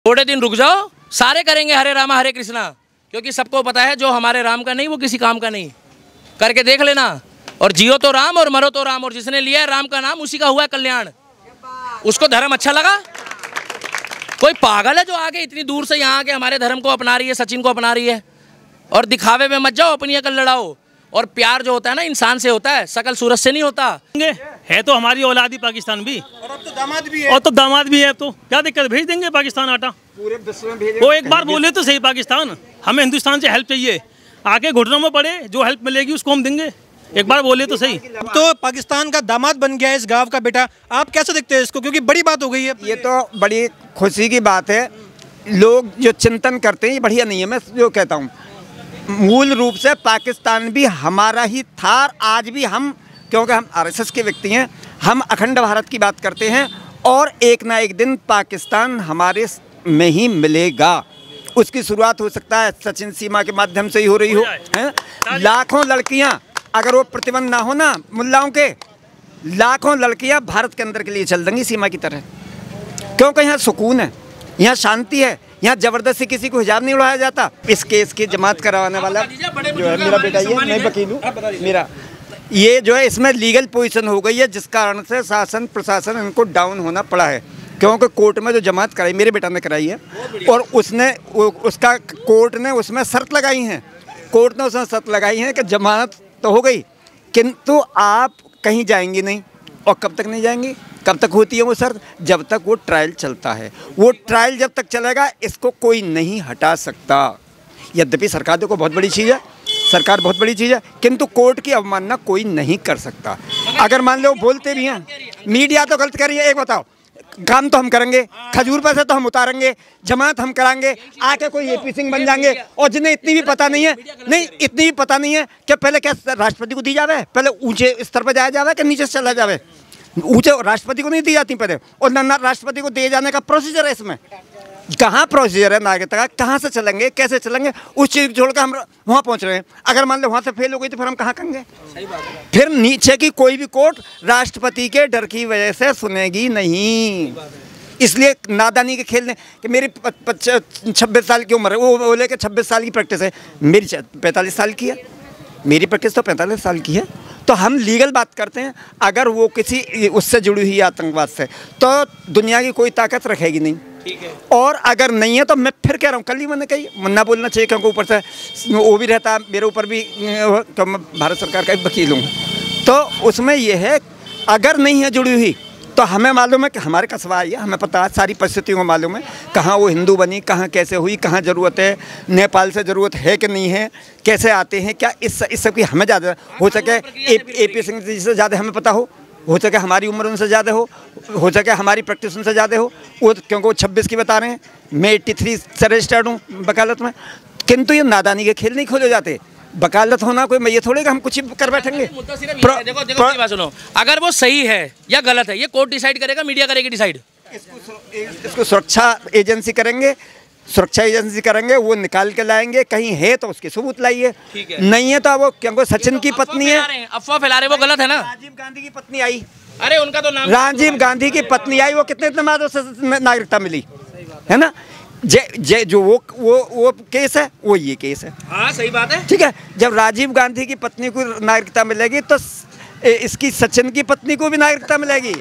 थोड़े दिन रुक जाओ, सारे करेंगे हरे रामा हरे कृष्णा, क्योंकि सबको पता है जो हमारे राम का नहीं वो किसी काम का नहीं। करके देख लेना, और जियो तो राम और मरो तो राम, और जिसने लिया है राम का नाम उसी का हुआ है कल्याण। उसको धर्म अच्छा लगा। कोई पागल है जो आगे इतनी दूर से यहाँ आके हमारे धर्म को अपना रही है, सचिन को अपना रही है। और दिखावे में मत जाओ, अपनी अकल लड़ाओ। और प्यार जो होता है ना इंसान से होता है, शकल सूरत से नहीं होता है। तो हमारी औलाद ही पाकिस्तान भी, और अब तो दामाद भी है। और तो दामाद भी है। अब तो क्या दिक्कत, भेज देंगे पाकिस्तान आटा। पूरे विश्व में भेजेंगे। वो एक बार बोले तो सही, पाकिस्तान हमें हिंदुस्तान से हेल्प चाहिए, आके घुटनों में पड़े, जो हेल्प मिलेगी उसको हम देंगे। एक बार बोले तो सही। तो पाकिस्तान का दामाद बन गया है इस गांव का बेटा, आप कैसे देखते हैं इसको, क्योंकि बड़ी बात हो गई है। ये तो बड़ी खुशी की बात है। लोग जो चिंतन करते हैं ये बढ़िया नहीं है। मैं जो कहता हूँ, मूल रूप से पाकिस्तान भी हमारा ही था। आज भी हम, क्योंकि हम आरएसएस के व्यक्ति हैं, हम अखंड भारत की बात करते हैं, और एक ना एक दिन पाकिस्तान हमारे में ही मिलेगा। उसकी शुरुआत हो सकता है सचिन सीमा के माध्यम से ही हो रही हो, हैं। लाखों लड़कियां, अगर वो प्रतिबंध ना हो ना मुल्लाओं के, लाखों लड़कियां भारत के अंदर के लिए चल देंगी सीमा की तरह, क्योंकि यहाँ सुकून है, यहाँ शांति है, यहाँ जबरदस्ती किसी को हिजाब नहीं उड़ाया जाता। इस केस की जमात करवाने वाला जो है मेरा बेटा, ये मैं वकील हूँ, मेरा ये जो है इसमें लीगल पोजीशन हो गई है, जिस कारण से शासन प्रशासन इनको डाउन होना पड़ा है। क्योंकि कोर्ट में जो जमात कराई मेरे बेटा ने कराई है, और उसका कोर्ट ने उसमें शर्त लगाई है, कोर्ट ने उसमें शर्त लगाई है कि जमानत तो हो गई, किंतु आप कहीं जाएंगी नहीं। और कब तक नहीं जाएंगी, कब तक होती है वो शर्त? जब तक वो ट्रायल चलता है। वो ट्रायल जब तक चलेगा इसको कोई नहीं हटा सकता। यद्यपि सरकार देखो बहुत बड़ी चीज़ है, सरकार बहुत बड़ी चीज़ है, किंतु कोर्ट की अवमानना कोई नहीं कर सकता। अगर मान लो बोलते भी हैं, मीडिया तो गलत कर रही है। एक बताओ, काम तो हम करेंगे, खजूर पर से तो हम उतारेंगे, जमात हम कराएंगे, आके कोई एपी सिंह बन जाएंगे। और जिन्हें इतनी भी पता नहीं है, नहीं इतनी भी पता नहीं है कि पहले क्या राष्ट्रपति को दी जावे, पहले ऊंचे स्तर पर जाया जावे कि नीचे से चला जावे। ऊंचे राष्ट्रपति को नहीं दी जाती पहले, और ना राष्ट्रपति को दिए जाने का प्रोसीजर है। इसमें कहाँ प्रोसीजर है नागरिकता का, कहाँ से चलेंगे, कैसे चलेंगे, उस चीज़ छोड़कर हम वहाँ पहुँच रहे हैं। अगर मान लो वहाँ से फेल हो गई तो फिर हम कहाँ करेंगे? फिर नीचे की कोई भी कोर्ट राष्ट्रपति के डर की वजह से सुनेगी नहीं। इसलिए नादानी के खेलने कि मेरी 26 साल की उम्र है, वो बोले कि 26 साल की प्रैक्टिस है, मेरी 45 साल की है, मेरी प्रैक्टिस तो 45 साल की है। तो हम लीगल बात करते हैं। अगर वो किसी उससे जुड़ी हुई आतंकवाद से, तो दुनिया की कोई ताकत रखेगी नहीं। ठीक है। और अगर नहीं है तो मैं फिर कह रहा हूँ, कल ही मैंने कही, मन्ना बोलना चाहिए, क्योंकि ऊपर से वो भी रहता मेरे ऊपर भी, तो मैं भारत सरकार का वकील हूँ। तो उसमें यह है, अगर नहीं है जुड़ी हुई तो हमें मालूम है कि हमारे कस्बा आई है, हमें पता है, सारी परिस्थितियों को मालूम है, कहाँ वो हिंदू बनी, कहाँ कैसे हुई, कहाँ ज़रूरत है, नेपाल से ज़रूरत है कि नहीं है, कैसे आते हैं, क्या इस सब की हमें ज़्यादा हो सके, एपी सिंह जी से ज़्यादा हमें पता हो सके हमारी उम्र उनसे ज़्यादा हो सके हमारी प्रैक्टिस उनसे ज़्यादा हो, वो क्योंकि वो 26 की बता रहे हैं, मैं 83 से रजिस्टर्ड हूँ वकालत में। किंतु ये नादानी के खेल नहीं खोले जाते। वकालत होना कोई मैं ये थोड़े हम कुछ कर बैठेंगे। देखो बात सुनो, अगर वो सही है या गलत है ये कोर्ट डिसाइड करेगा, मीडिया करेगी डिसाइड। इसको सुरक्षा एजेंसी करेंगे, सुरक्षा एजेंसी करेंगे, वो निकाल के लाएंगे। कहीं है तो उसके सबूत लाइए, नहीं है तो वो क्योंकि सचिन की पत्नी है, अफवाह फैला रहे, वो गलत है ना। राजीव गांधी की पत्नी आई, अरे उनका तो नाम, राजीव गांधी की पत्नी आई, वो कितने दिन बाद उसे नागरिकता मिली है ना। जो वो केस है, वो ये केस है। हाँ सही बात है। ठीक है, जब राजीव गांधी की पत्नी को नागरिकता मिलेगी तो इसकी सचिन की पत्नी को भी नागरिकता मिलेगी।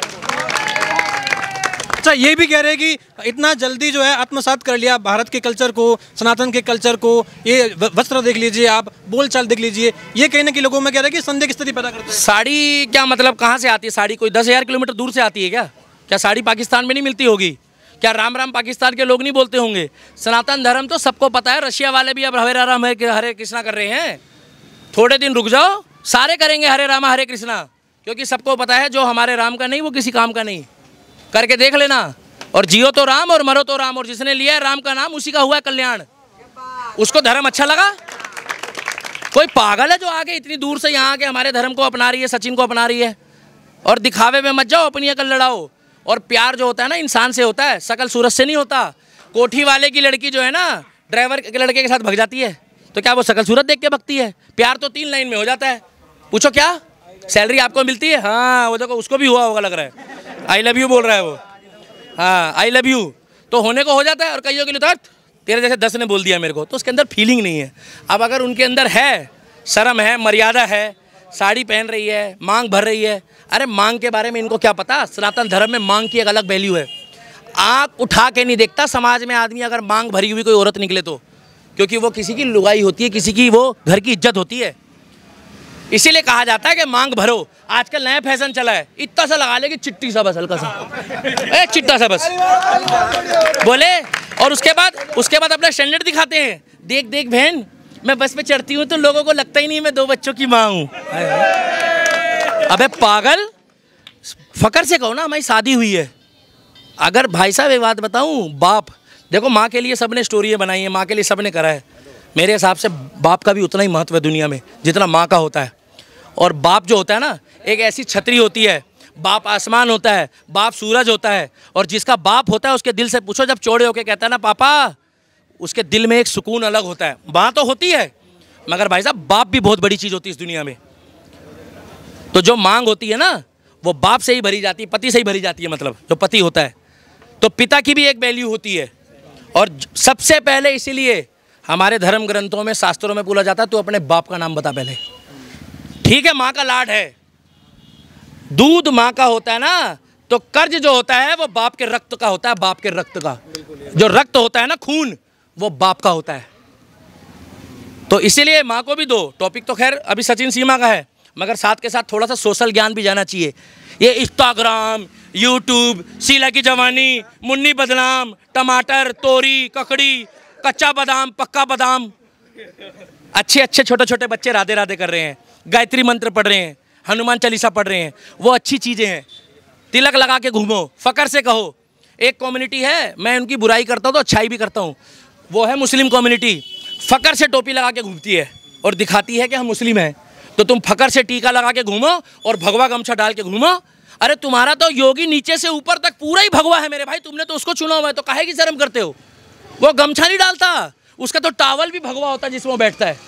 अच्छा, ये भी कह रहे हैं कि इतना जल्दी जो है आत्मसात कर लिया भारत के कल्चर को, सनातन के कल्चर को। ये वस्त्र देख लीजिए आप, बोलचाल देख लीजिए, ये कहने के लोगों में कह रहे हैं कि संदेह की स्थिति पैदा करते हैं। साड़ी क्या मतलब, कहाँ से आती है साड़ी? कोई 10,000 किलोमीटर दूर से आती है क्या? क्या साड़ी पाकिस्तान में नहीं मिलती होगी? क्या राम राम पाकिस्तान के लोग नहीं बोलते होंगे? सनातन धर्म तो सबको पता है। रशिया वाले भी अब हरे राम हरे कृष्णा कर रहे हैं। थोड़े दिन रुक जाओ, सारे करेंगे हरे रामा हरे कृष्णा, क्योंकि सबको पता है जो हमारे राम का नहीं वो किसी काम का नहीं। करके देख लेना, और जियो तो राम और मरो तो राम, और जिसने लिया है राम का नाम उसी का हुआ है कल्याण। उसको धर्म अच्छा लगा। कोई पागल है जो आगे इतनी दूर से यहाँ आके हमारे धर्म को अपना रही है, सचिन को अपना रही है। और दिखावे में मत जाओ, अपनी अकल लड़ाओ। और प्यार जो होता है ना इंसान से होता है, शकल सूरत से नहीं होता। कोठी वाले की लड़की जो है ना ड्राइवर के लड़के के साथ भग जाती है, तो क्या वो शकल सूरत देख के भगती है? प्यार तो 3 लाइन में हो जाता है। पूछो क्या सैलरी आपको मिलती है? हाँ, वो देखो उसको भी हुआ होगा लग रहा है, आई लव यू बोल रहा है वो। हाँ आई लव यू। तो होने को हो जाता है, और कईयों के लिए तो तेरे जैसे 10 ने बोल दिया मेरे को, तो उसके अंदर फीलिंग नहीं है। अब अगर उनके अंदर है, शर्म है, मर्यादा है, साड़ी पहन रही है, मांग भर रही है, अरे मांग के बारे में इनको क्या पता? सनातन धर्म में मांग की एक अलग वैल्यू है। आँख उठा के नहीं देखता समाज में आदमी अगर मांग भरी हुई कोई औरत निकले तो, क्योंकि वो किसी की लुगाई होती है, किसी की वो घर की इज्जत होती है। इसीलिए कहा जाता है कि मांग भरो। आजकल नया फैशन चला है, इतना सा लगा ले कि चिट्टी सा, बस हल्का सा, चिट्टा सा बस बोले, और उसके बाद अपना स्टैंडर्ड दिखाते हैं। देख देख बहन, मैं बस पे चढ़ती हूँ तो लोगों को लगता ही नहीं मैं 2 बच्चों की माँ हूँ। अबे पागल, फकर से कहो ना हमारी शादी हुई है। अगर भाई साहब एक बात बताऊँ, बाप देखो, माँ के लिए सबने स्टोरियाँ बनाई हैं, माँ के लिए सबने करा है। मेरे हिसाब से बाप का भी उतना ही महत्व है दुनिया में जितना माँ का होता है। और बाप जो होता है ना, एक ऐसी छतरी होती है, बाप आसमान होता है, बाप सूरज होता है। और जिसका बाप होता है उसके दिल से पूछो, जब चौड़े होके कहता है ना पापा, उसके दिल में एक सुकून अलग होता है। माँ तो होती है, मगर भाई साहब बाप भी बहुत बड़ी चीज़ होती है इस दुनिया में। तो जो मांग होती है ना, वो बाप से ही भरी जाती है, पति से ही भरी जाती है, मतलब जो पति होता है। तो पिता की भी एक वैल्यू होती है। और सबसे पहले इसीलिए हमारे धर्म ग्रंथों में, शास्त्रों में बोला जाता है, तो अपने बाप का नाम बता पहले। ठीक है, माँ का लाड है, दूध माँ का होता है ना, तो कर्ज जो होता है वो बाप के रक्त का होता है। बाप के रक्त का जो रक्त होता है ना, खून, वो बाप का होता है। तो इसीलिए माँ को भी दो। टॉपिक तो खैर अभी सचिन सीमा का है, मगर साथ के साथ थोड़ा सा सोशल ज्ञान भी जाना चाहिए। ये इंस्टाग्राम, यूट्यूब, शीला की जवानी, मुन्नी बदनाम, टमाटर, तोरी, ककड़ी, कच्चा बादाम, पक्का बादाम, अच्छे अच्छे छोटे छोटे बच्चे राधे राधे कर रहे हैं, गायत्री मंत्र पढ़ रहे हैं, हनुमान चालीसा पढ़ रहे हैं, वो अच्छी चीज़ें हैं। तिलक लगा के घूमो, फ़कर से कहो। एक कम्युनिटी है, मैं उनकी बुराई करता हूँ तो अच्छाई भी करता हूँ, वो है मुस्लिम कम्युनिटी। फ़कर से टोपी लगा के घूमती है और दिखाती है कि हम मुस्लिम हैं। तो तुम फ़कर से टीका लगा के घूमो और भगवा गमछा डाल के घूमो। अरे तुम्हारा तो योगी नीचे से ऊपर तक पूरा ही भगवा है मेरे भाई, तुमने तो उसको चुना हुआ है, तो काहे की शर्म करते हो? वो गमछा नहीं डालता, उसका तो टावल भी भगवा होता है जिसमें वो बैठता है।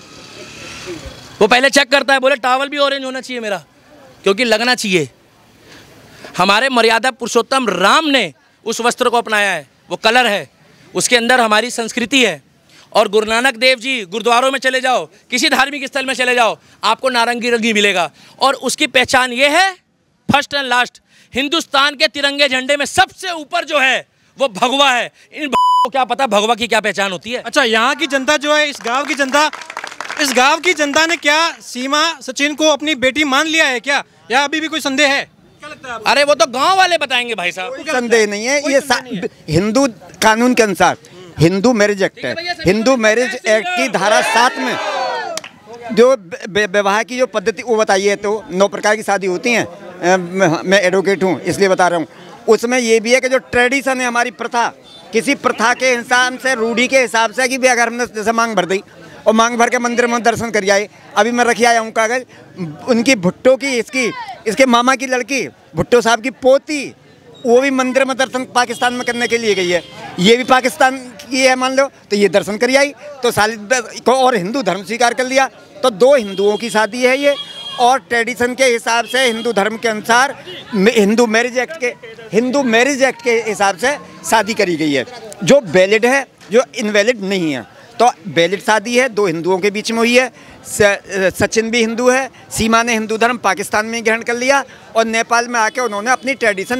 वो पहले चेक करता है, बोले टावल भी ऑरेंज होना चाहिए मेरा, क्योंकि लगना चाहिए। हमारे मर्यादा पुरुषोत्तम राम ने उस वस्त्र को अपनाया है, वो कलर है, उसके अंदर हमारी संस्कृति है। और गुरु नानक देव जी, गुरुद्वारों में चले जाओ, किसी धार्मिक स्थल में चले जाओ, आपको नारंगी रंगी मिलेगा। और उसकी पहचान ये है, फर्स्ट एंड लास्ट, हिंदुस्तान के तिरंगे झंडे में सबसे ऊपर जो है वो भगवा है। इन को क्या पता भगवा की क्या पहचान होती है? अच्छा, यहाँ की जनता जो है, इस गांव की जनता ने क्या सीमा सचिन को अपनी बेटी मान लिया है क्या, या अभी भी कोई संदेह है? क्या लगता है आपको? अरे वो तो गांव वाले बताएंगे भाई साहब। कोई संदेह नहीं है। ये हिंदू कानून के अनुसार हिंदू मैरिज एक्ट है। हिंदू मैरिज एक्ट की धारा 7 में जो विवाह की जो पद्धति वो बताइए, तो 9 प्रकार की शादी होती हैं। मैं एडवोकेट हूँ इसलिए बता रहा हूँ। उसमें ये भी है कि जो ट्रेडिशन है, हमारी प्रथा, किसी प्रथा के हिसाब से, रूढ़ी के हिसाब से, कि भी अगर हमने जैसे मांग भर दी और मांग भर के मंदिर में दर्शन कर आए। अभी मैं रखी आया हूँ कागज, उनकी भुट्टो की, इसके मामा की लड़की, भुट्टो साहब की पोती, वो भी मंदिर में दर्शन पाकिस्तान में करने के लिए गई है। ये भी पाकिस्तान की है मान लो, तो ये दर्शन कर आई, तो साली को और हिंदू धर्म स्वीकार कर लिया। तो 2 हिंदुओं की शादी है ये, और ट्रेडिशन के हिसाब से, हिंदू धर्म के अनुसार, हिंदू मैरिज एक्ट के हिसाब से शादी करी गई है, जो वैलिड है, जो इनवैलिड नहीं है। तो वैलिड शादी है, 2 हिंदुओं के बीच में हुई है। सचिन भी हिंदू है, सीमा ने हिंदू धर्म पाकिस्तान में ग्रहण कर लिया, और नेपाल में आके उन्होंने अपनी ट्रेडिशन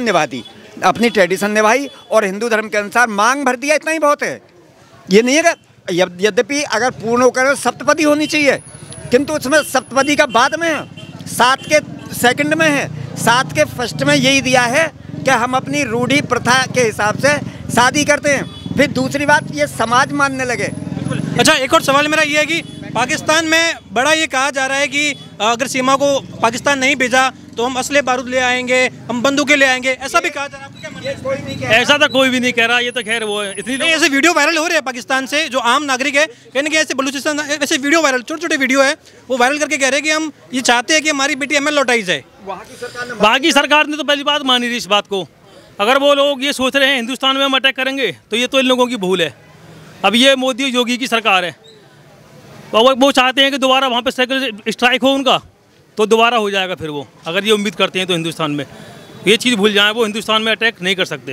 निभाई और हिंदू धर्म के अनुसार मांग भर दिया। इतना ही बहुत है। ये नहीं है कि यद्यपि अगर पूर्ण होकर सप्तपदी होनी चाहिए, किंतु उसमें सप्तपदी का बाद में है, 7 के सेकंड में है, 7 के फर्स्ट में यही दिया है कि हम अपनी रूढ़ी प्रथा के हिसाब से शादी करते हैं। फिर दूसरी बात, ये समाज मानने लगे। अच्छा, एक और सवाल मेरा ये है कि पाकिस्तान में बड़ा ये कहा जा रहा है कि अगर सीमा को पाकिस्तान नहीं भेजा तो हम असले बारूद ले आएंगे, हम बंदूकें ले आएंगे, ऐसा भी कहा जा रहा है। क्या मानना है? ऐसा तो कोई भी नहीं कह रहा, ये तो खैर वो है। इतनी नहीं, ऐसे वीडियो वायरल हो रहे हैं पाकिस्तान से, जो आम नागरिक है कहने के ऐसे बलूचिस्तान, ऐसे वीडियो वायरल, छोटे छोटे वीडियो है, वो वायरल करके कह रहे हैं कि हम ये चाहते हैं कि हमारी बेटी हमें लौटाई जाए। वहाँ की सरकार ने तो पहली बात मानी रही इस बात को। अगर वो लोग ये सोच रहे हैं हिंदुस्तान में हम अटैक करेंगे, तो ये तो इन लोगों की भूल है। अब ये मोदी योगी की सरकार है, वो चाहते हैं कि दोबारा वहाँ पे स्ट्राइक हो उनका, तो दोबारा हो जाएगा फिर वो। अगर ये उम्मीद करते हैं तो हिंदुस्तान में ये चीज़ भूल जाएं, वो हिंदुस्तान में अटैक नहीं कर सकते।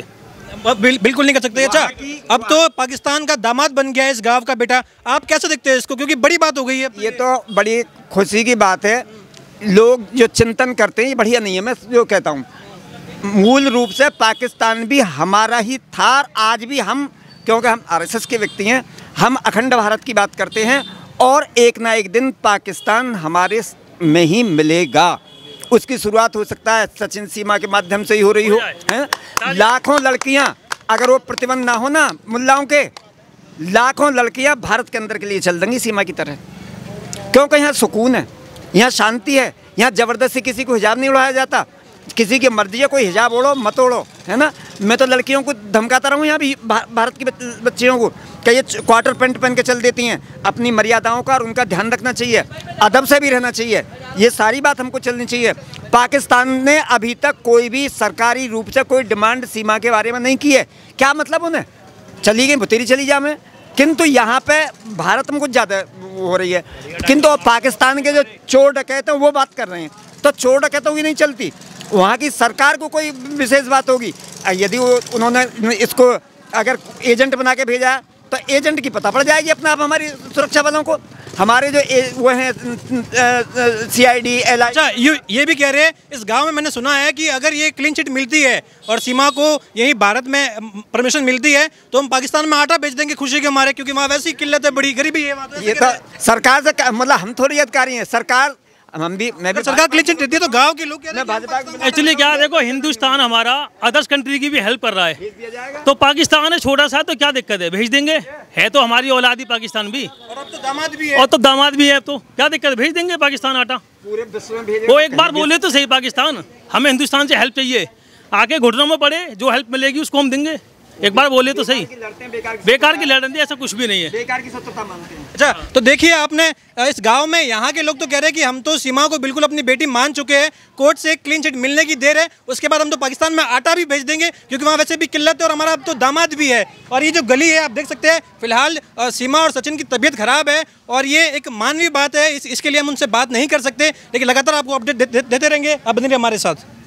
बिल्कुल नहीं कर सकते। अच्छा, अब तो पाकिस्तान का दामाद बन गया है इस गांव का बेटा, आप कैसे देखते हैं इसको, क्योंकि बड़ी बात हो गई है? ये तो बड़ी खुशी की बात है। लोग जो चिंतन करते हैं ये बढ़िया नहीं है। मैं जो कहता हूँ, मूल रूप से पाकिस्तान भी हमारा ही था, आज भी हम, क्योंकि हम आरएसएस के व्यक्ति हैं, हम अखंड भारत की बात करते हैं और एक ना एक दिन पाकिस्तान हमारे में ही मिलेगा। उसकी शुरुआत हो सकता है सचिन सीमा के माध्यम से ही हो रही हो, हैं? लाखों लड़कियां, अगर वो प्रतिबंध ना हो ना मुल्लाओं के, लाखों लड़कियां भारत के अंदर के लिए चल देंगी सीमा की तरह, क्योंकि यहाँ सुकून है, यहाँ शांति है, यहाँ ज़बरदस्ती किसी को हिजाब नहीं उड़ाया जाता, किसी की मर्जी है कोई हिजाब ओढ़ो मत ओढ़ो, है ना। मैं तो लड़कियों को धमकाता रहूँ यहाँ भी, भारत की बच्चियों को, कि ये क्वार्टर पैंट पहन के चल देती हैं। अपनी मर्यादाओं का और उनका ध्यान रखना चाहिए, अदब से भी रहना चाहिए, ये सारी बात हमको चलनी चाहिए। पाकिस्तान ने अभी तक कोई भी सरकारी रूप से कोई डिमांड सीमा के बारे में नहीं की है। क्या मतलब उन्हें, चली गई भुतेरी चली जा में, किंतु यहाँ पे भारत में कुछ ज़्यादा हो रही है। किंतु पाकिस्तान के जो चोर डकैते हैं वो बात कर रहे हैं, तो चोर डकैतों की नहीं चलती, वहाँ की सरकार को कोई विशेष बात होगी। यदि उन्होंने इसको अगर एजेंट बना के भेजा तो एजेंट की पता पड़ जाएगी अपने आप हमारी सुरक्षा बलों को, हमारे जो वो हैं CID LI। अच्छा, ये भी कह रहे हैं इस गांव में, मैंने सुना है कि अगर ये क्लीन चिट मिलती है और सीमा को यही भारत में परमिशन मिलती है तो हम पाकिस्तान में आटा बेच देंगे खुशी के हमारे, क्योंकि वहाँ वैसी किल्लत है, बड़ी गरीबी है वहाँ। ये तो सरकार से, मतलब हम थोड़ी अधिकारी हैं, सरकार हम भी, मैं भी, सरकार क्लीन चिट देती है तो गाँव के लोग भाजपा एक्चुअली क्या देखो, हिंदुस्तान हमारा अदर्स कंट्री की भी हेल्प कर रहा है, तो पाकिस्तान है छोटा सा, तो क्या दिक्कत है, भेज देंगे, है तो हमारी औलादी पाकिस्तान भी, और अब तो दामाद भी है, और तो दामाद भी है, तो क्या दिक्कत है, भेज देंगे पाकिस्तान आटा। पूरे विश्व में भेजे। वो एक बार बोले तो सही, पाकिस्तान हमें हिंदुस्तान से हेल्प चाहिए, आके घुटनों में पड़े, जो हेल्प मिलेगी उसको हम देंगे, एक बार बोले तो सही। बेकार की लड़ते ऐसा कुछ भी नहीं है, बेकार की सत्यता मानते हैं। अच्छा, तो देखिए आपने इस गांव में यहाँ के लोग तो कह रहे हैं कि हम तो सीमा को बिल्कुल अपनी बेटी मान चुके हैं, कोर्ट से एक क्लीन चिट मिलने की देर है, उसके बाद हम तो पाकिस्तान में आटा भी भेज देंगे, क्योंकि वहाँ वैसे भी किल्लत है और हमारा अब तो दामाद भी है। और ये जो गली है आप देख सकते हैं, फिलहाल सीमा और सचिन की तबीयत खराब है और ये एक मानवीय बात है, इसके लिए हम उनसे बात नहीं कर सकते, लेकिन लगातार आपको अपडेट देते रहेंगे। आप बने रहिए हमारे साथ।